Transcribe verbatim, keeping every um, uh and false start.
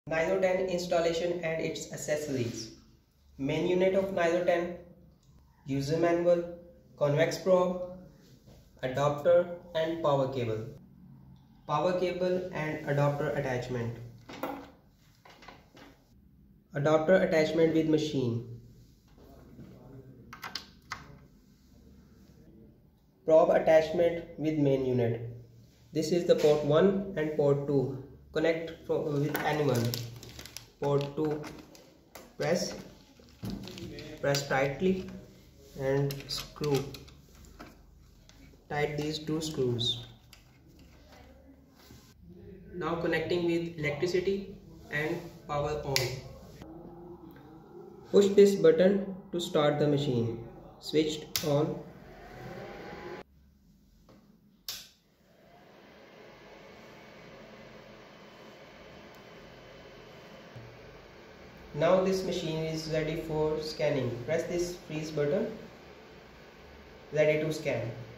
Nizo ten installation and its accessories. Main unit of Nizo ten, user manual, convex probe, adapter and power cable. Power cable and adapter attachment. Adapter attachment with machine. Probe attachment with main unit. This is the port one and port two. Connect with anyone. Port two, press, press tightly and screw. Tight these two screws. Now connecting with electricity and power on. Push this button to start the machine. Switched on. Now this machine is ready for scanning. Press this freeze button. Ready to scan.